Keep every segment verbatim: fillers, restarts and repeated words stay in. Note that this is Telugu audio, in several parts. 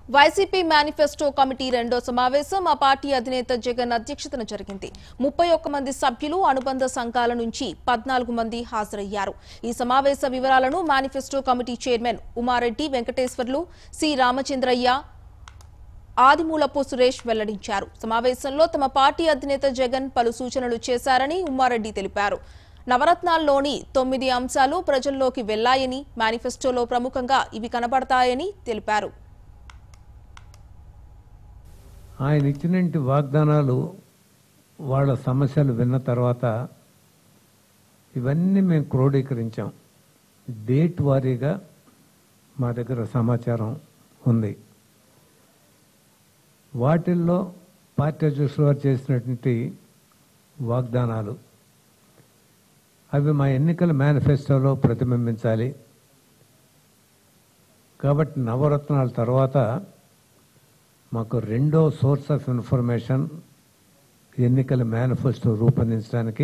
Y C P Manifesto committee రెండో సమావేశం ఆ పార్టీ అధినేత జగన్ అధ్యక్షతన జరిగింది. ముప్పై ఒక్క మంది సభ్యులు అనుబంధ సంఘాల నుంచి పద్నాలుగు మంది హాజరయ్యారు. ఈ సమావేశ వివరాలను manifesto committee chairman Ummareddy Venkateswarlu, C Ramachandraiah, Adimulapu Suresh వెల్లడించారు. సమావేశంలో తమ పార్టీ అధినేత జగన్ పలు సూచనలు చేశారని ఉమారెడ్డి తెలిపారు. నవరత్నాల్లోని తొమ్మిది అంశాలు ప్రజల్లోకి వెళ్లాయని, మేనిఫెస్టోలో ప్రముఖంగా ఇవి కనబడతాయని తెలిపారు. ఆయన ఇచ్చినటువంటి వాగ్దానాలు వాళ్ళ సమస్యలు విన్న తర్వాత ఇవన్నీ మేము క్రోడీకరించాం. డేట్ వారీగా మా దగ్గర సమాచారం ఉంది. వాటిల్లో పార్టీ అధ్యక్షులు వారు చేసినటువంటి వాగ్దానాలు అవి మా ఎన్నికల మేనిఫెస్టోలో ప్రతిబింబించాలి. కాబట్టి నవరత్నాల తర్వాత మాకు రెండో సోర్స్ ఆఫ్ ఇన్ఫర్మేషన్ ఎన్నికల మేనిఫెస్టో రూపొందించడానికి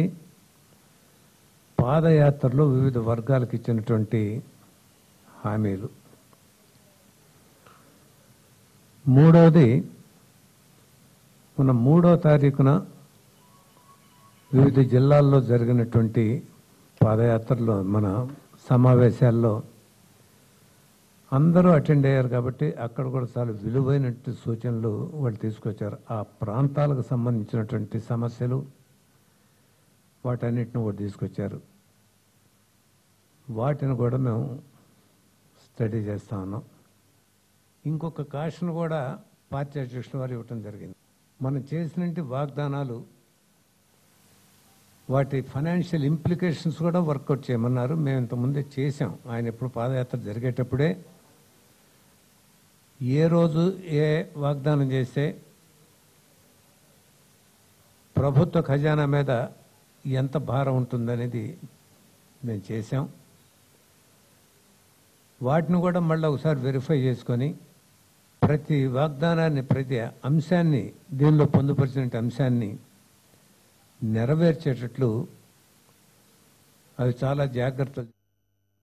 పాదయాత్రలో వివిధ వర్గాలకు ఇచ్చినటువంటి హామీలు. మూడవది, మన మూడో తారీఖున వివిధ జిల్లాల్లో జరిగినటువంటి పాదయాత్రలో మన సమావేశాల్లో అందరూ అటెండ్ అయ్యారు. కాబట్టి అక్కడ కూడా చాలా విలువైనటువంటి సూచనలు వాళ్ళు తీసుకొచ్చారు. ఆ ప్రాంతాలకు సంబంధించినటువంటి సమస్యలు వాటన్నిటిని కూడా తీసుకొచ్చారు. వాటిని కూడా మేము స్టడీ చేస్తా ఉన్నాం. ఇంకొక కాషన్ కూడా పార్టీ అధ్యక్షుల వారు ఇవ్వటం జరిగింది. మనం చేసినటువంటి వాగ్దానాలు వాటి ఫైనాన్షియల్ ఇంప్లికేషన్స్ కూడా వర్కౌట్ చేయమన్నారు. మేము ఇంతకుముందే చేసాం. ఆయన ఎప్పుడు పాదయాత్ర జరిగేటప్పుడే ఏ రోజు ఏ వాగ్దానం చేస్తే ప్రభుత్వ ఖజానా మీద ఎంత భారం ఉంటుందనేది మేము చేసాం. వాటిని కూడా మళ్ళీ ఒకసారి వెరిఫై చేసుకొని ప్రతి వాగ్దానాన్ని, ప్రతి అంశాన్ని, దీనిలో పొందుపరిచిన అంశాన్ని నెరవేర్చేటట్లు అవి చాలా జాగ్రత్తలు